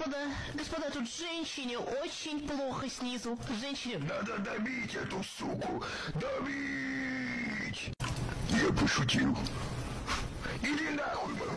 Господа, тут женщине очень плохо снизу. Женщине... Надо добить эту суку! Добить! Я пошутил. Иди нахуй,